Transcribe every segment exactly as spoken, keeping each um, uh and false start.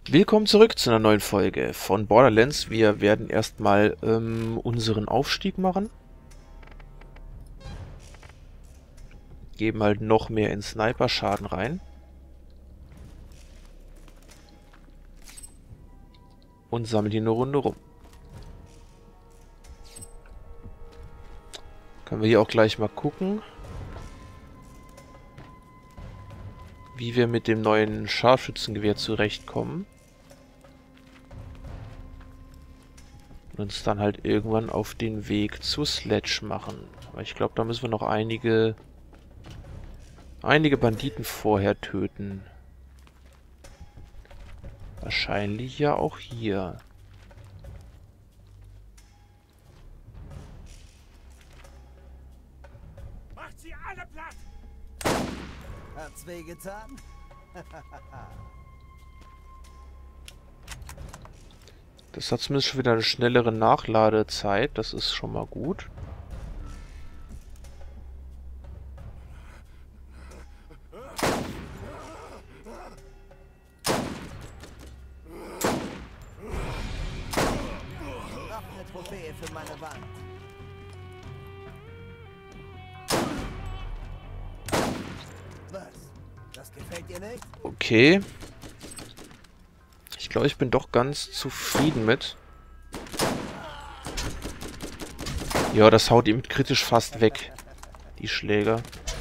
Willkommen zurück zu einer neuen Folge von Borderlands. Wir werden erstmal ähm, unseren Aufstieg machen. Geben halt noch mehr in Sniper-Schaden rein. Und sammeln hier eine Runde rum. Können wir hier auch gleich mal gucken, wie wir mit dem neuen Scharfschützengewehr zurechtkommen. Und uns dann halt irgendwann auf den Weg zur Sledge machen. Aber ich glaube, da müssen wir noch einige einige Banditen vorher töten. Wahrscheinlich ja auch hier. Macht sie alle platt! Hat's wehgetan? Das hat zumindest schon wieder eine schnellere Nachladezeit. Das ist schon mal gut. Noch eine Trophäe für meine Wand. Was? Das gefällt dir nicht? Okay. Ich glaube, ich bin doch ganz zufrieden mit. Ja, das haut ihm kritisch fast weg. Die Schläger.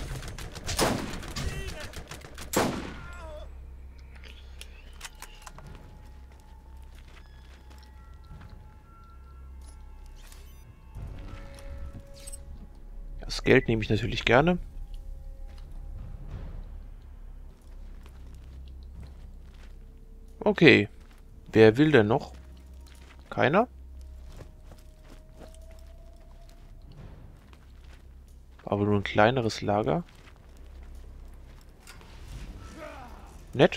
Das Geld nehme ich natürlich gerne. Okay. Wer will denn noch? Keiner? Aber nur ein kleineres Lager. Nett.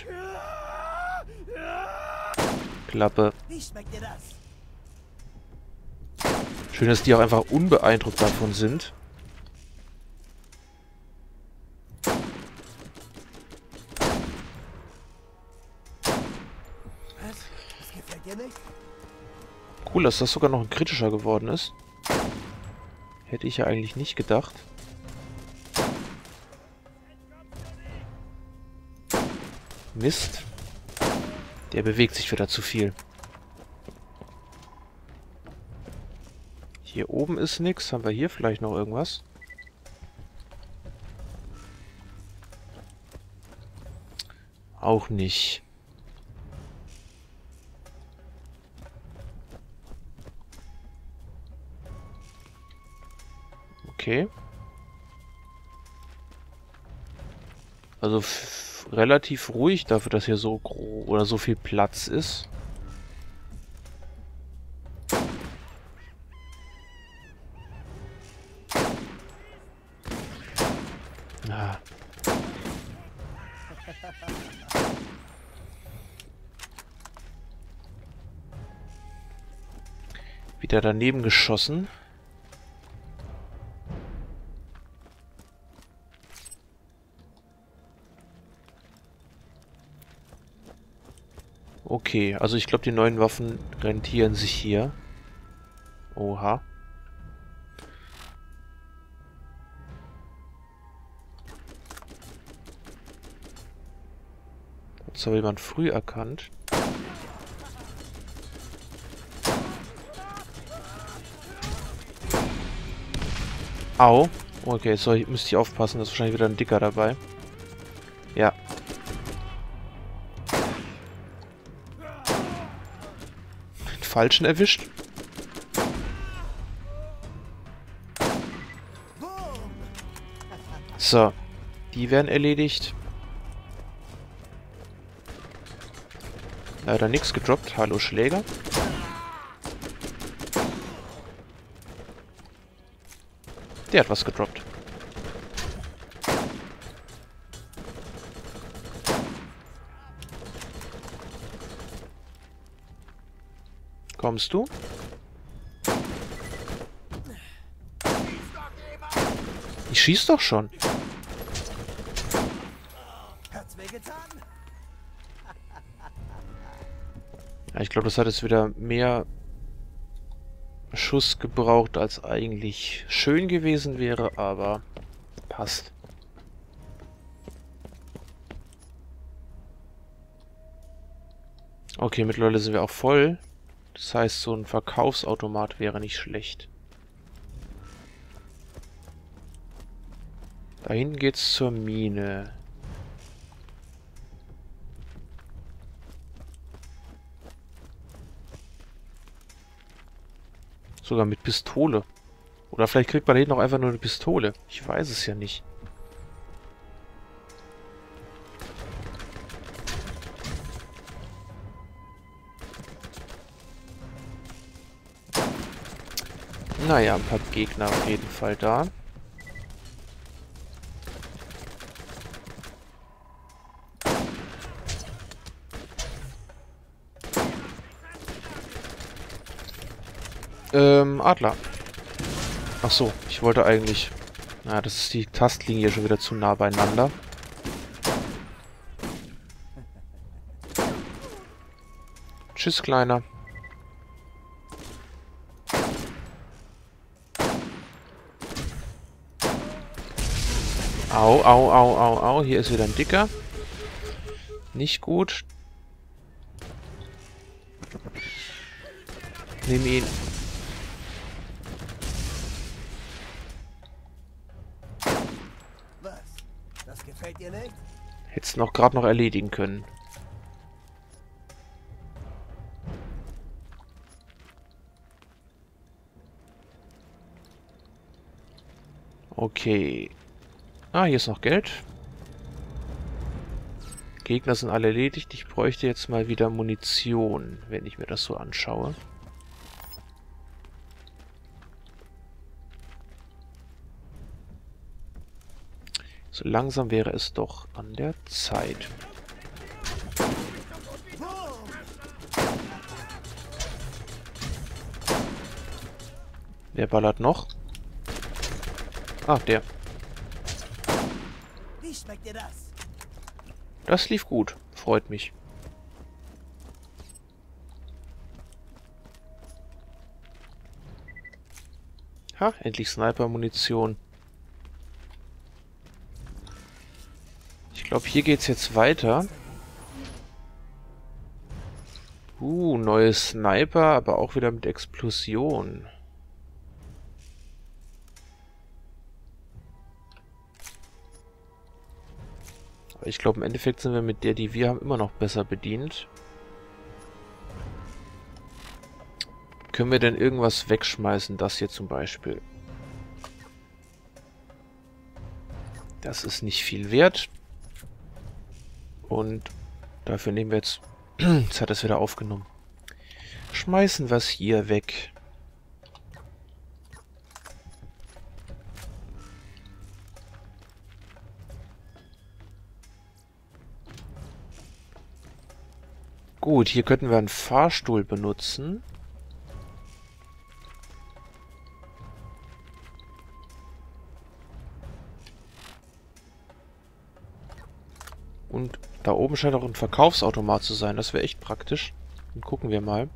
Klappe. Wie schmeckt dir das? Schön, dass die auch einfach unbeeindruckt davon sind. Was? Das gefällt dir nicht? Cool, dass das sogar noch ein kritischer geworden ist. Hätte ich ja eigentlich nicht gedacht. Mist. Der bewegt sich wieder zu viel. Hier oben ist nichts. Haben wir hier vielleicht noch irgendwas? Auch nicht. Okay. Also f relativ ruhig dafür, dass hier so gro oder so viel Platz ist. Ah. Wieder daneben geschossen. Okay, also ich glaube, die neuen Waffen rentieren sich hier. Oha. Das hat jemand früh erkannt. Au. Okay, so müsste ich aufpassen, da ist wahrscheinlich wieder ein Dicker dabei. Ja. Den Falschen erwischt. So. Die werden erledigt. Leider nichts gedroppt. Hallo Schläger. Der hat was gedroppt. Kommst du? Ich schieß doch schon. Hat's wehgetan? Ja, ich glaube, das hat jetzt wieder mehr Schuss gebraucht, als eigentlich schön gewesen wäre, aber passt. Okay, mittlerweile sind wir auch voll. Das heißt, so ein Verkaufsautomat wäre nicht schlecht. Da hinten geht's zur Mine. Sogar mit Pistole. Oder vielleicht kriegt man da hinten auch einfach nur eine Pistole. Ich weiß es ja nicht. Naja, ein paar Gegner auf jeden Fall da. Ähm, Adler. Ach so, ich wollte eigentlich... Na, das ist die Tastlinie schon wieder zu nah beieinander. Tschüss, Kleiner. Au, au, au, au, au. Hier ist wieder ein Dicker. Nicht gut. Nimm ihn. Was? Das gefällt dir nicht? Hätt's noch gerade noch erledigen können. Okay. Ah, hier ist noch Geld. Gegner sind alle erledigt. Ich bräuchte jetzt mal wieder Munition, wenn ich mir das so anschaue. So langsam wäre es doch an der Zeit. Wer ballert noch? Ah, der. Wie schmeckt dir das? Das lief gut. Freut mich. Ha, endlich Sniper-Munition. Ich glaube, hier geht's jetzt weiter. Uh, neue Sniper, aber auch wieder mit Explosion. Aber ich glaube, im Endeffekt sind wir mit der, die wir haben, immer noch besser bedient. Können wir denn irgendwas wegschmeißen? Das hier zum Beispiel. Das ist nicht viel wert. Und dafür nehmen wir jetzt... Jetzt hat es wieder aufgenommen. Schmeißen wir es hier weg. Gut, hier könnten wir einen Fahrstuhl benutzen. Und da oben scheint auch ein Verkaufsautomat zu sein. Das wäre echt praktisch. Dann gucken wir mal.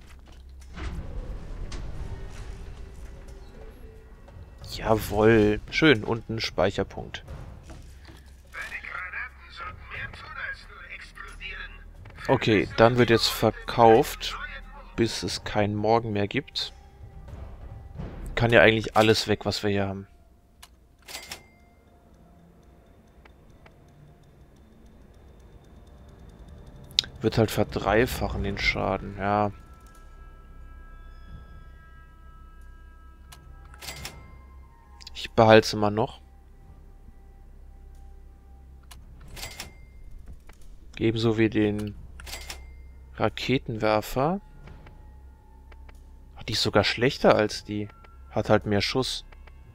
Jawohl. Schön. Und ein Speicherpunkt. Okay, dann wird jetzt verkauft, bis es keinen Morgen mehr gibt. Kann ja eigentlich alles weg, was wir hier haben. Wird halt verdreifachen den Schaden, ja. Ich behalte es immer noch. Ebenso wie den Raketenwerfer. Ach, die ist sogar schlechter als die. Hat halt mehr Schuss.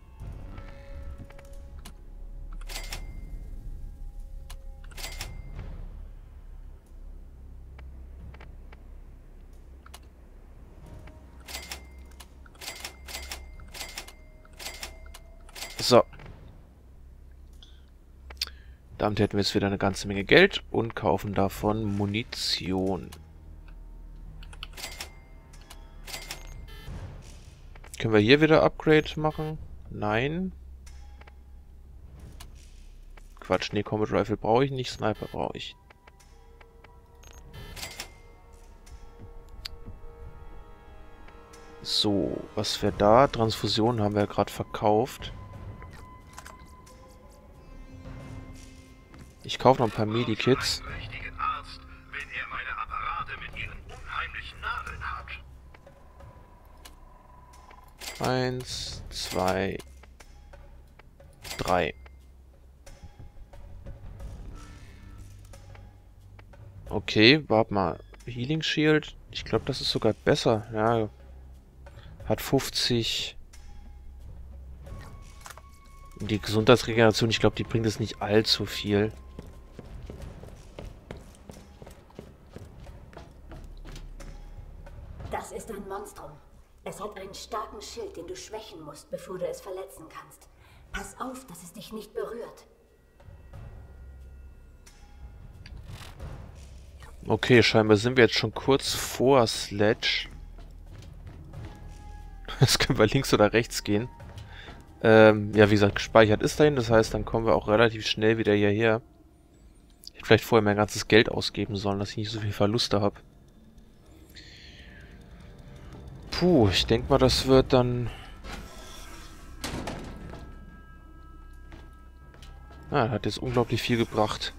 So. Damit hätten wir jetzt wieder eine ganze Menge Geld und kaufen davon Munition. Können wir hier wieder Upgrade machen? Nein. Quatsch, nee, Combat Rifle brauche ich nicht, Sniper brauche ich. So, was wäre da? Transfusion haben wir ja gerade verkauft. Ich kaufe noch ein paar Medikits. Eins, zwei, drei. Okay, warte mal. Healing Shield. Ich glaube, das ist sogar besser. Ja. Hat fünfzig. Die Gesundheitsregeneration, ich glaube, die bringt es nicht allzu viel. Das ist ein Monstrum. Es hat einen starken Schild, den du schwächen musst, bevor du es verletzen kannst. Pass auf, dass es dich nicht berührt. Okay, scheinbar sind wir jetzt schon kurz vor Sledge. Jetzt können wir links oder rechts gehen. Ähm, ja, wie gesagt, gespeichert ist dahin. Das heißt, dann kommen wir auch relativ schnell wieder hierher. Ich hätte vielleicht vorher mein ganzes Geld ausgeben sollen, dass ich nicht so viel Verluste habe. Puh, ich denke mal, das wird dann... Ah, hat jetzt unglaublich viel gebracht.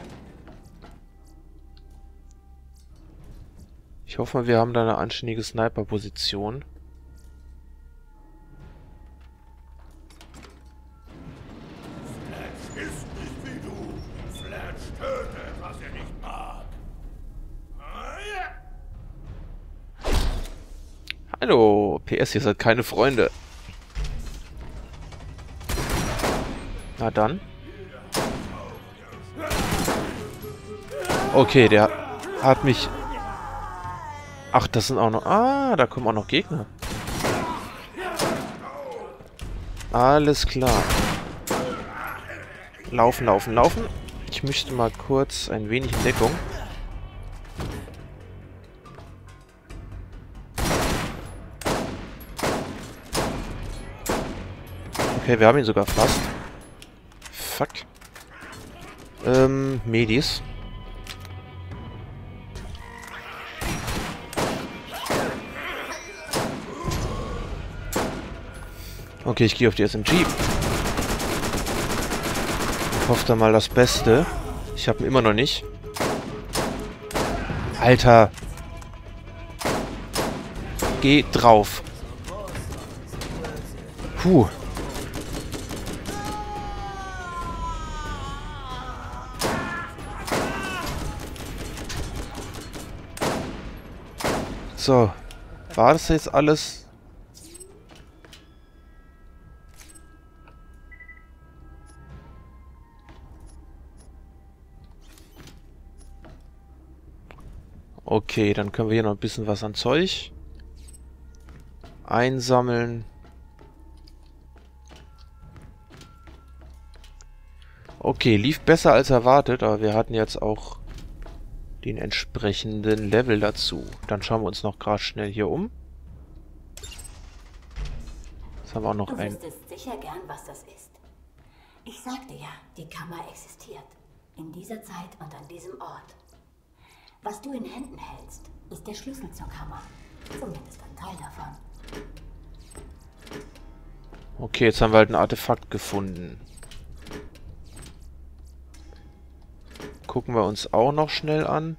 Ich hoffe mal, wir haben da eine anständige Sniper-Position. Sledge ist nicht wie du. Sledge tötet, was er nicht mag. Ah, ja. Hallo, P S, ihr seid keine Freunde. Na dann. Okay, der hat mich... Ach, das sind auch noch... Ah, da kommen auch noch Gegner. Alles klar. Laufen, laufen, laufen. Ich möchte mal kurz ein wenig in Deckung. Okay, wir haben ihn sogar fast. Fuck. Ähm, Medis. Okay, ich gehe auf die S M G. Ich hoffe da mal das Beste. Ich habe ihn immer noch nicht. Alter. Geh drauf. Puh. So. War das jetzt alles? Okay, dann können wir hier noch ein bisschen was an Zeug einsammeln. Okay, lief besser als erwartet, aber wir hatten jetzt auch den entsprechenden Level dazu. Dann schauen wir uns noch gerade schnell hier um. Jetzt haben wir auch noch Du ein... wüsstest sicher gern, was das ist. Ich sagte ja, die Kammer existiert. In dieser Zeit und an diesem Ort. Was du in Händen hältst, ist der Schlüssel zur Kammer. Zumindest ein Teil davon. Okay, jetzt haben wir halt ein Artefakt gefunden. Gucken wir uns auch noch schnell an.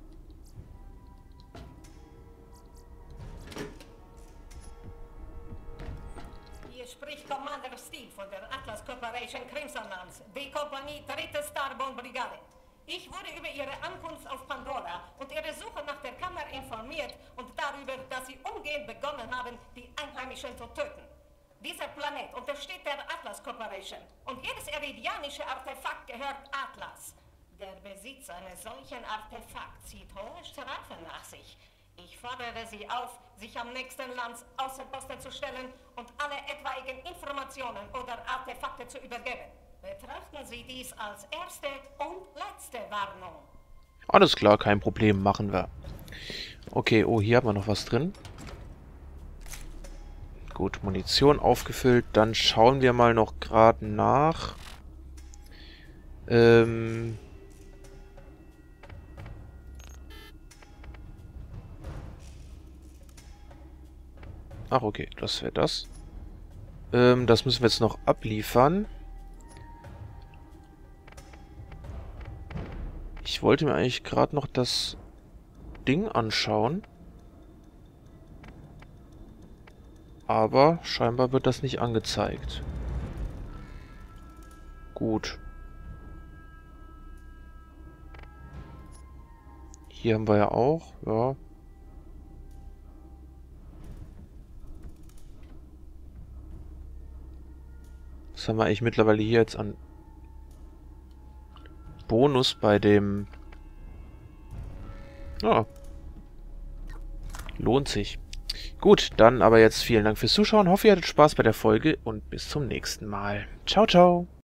Hier spricht Commander Steve von der Atlas Corporation Crimson Lance, B-Kompanie, dritte Starborn Brigade. Ich wurde über Ihre Ankunft auf Pandora und Ihre Suche nach der Kammer informiert und darüber, dass Sie umgehend begonnen haben, die Einheimischen zu töten. Dieser Planet untersteht der Atlas Corporation und jedes eridianische Artefakt gehört Atlas. Der Besitz eines solchen Artefakts zieht hohe Strafe nach sich. Ich fordere Sie auf, sich am nächsten Lands außer Posten zu stellen und alle etwaigen Informationen oder Artefakte zu übergeben. Betrachten Sie dies als erste und letzte Warnung. Alles klar, kein Problem, machen wir. Okay, oh, hier haben wir noch was drin. Gut, Munition aufgefüllt. Dann schauen wir mal noch gerade nach. Ähm... Ach, okay, das wäre das. Ähm, das müssen wir jetzt noch abliefern. Ich wollte mir eigentlich gerade noch das Ding anschauen. Aber scheinbar wird das nicht angezeigt. Gut. Hier haben wir ja auch, ja. Was haben wir eigentlich mittlerweile hier jetzt an Bonus bei dem... Ja. Lohnt sich. Gut, dann aber jetzt vielen Dank fürs Zuschauen. Hoffe, ihr hattet Spaß bei der Folge und bis zum nächsten Mal. Ciao, ciao.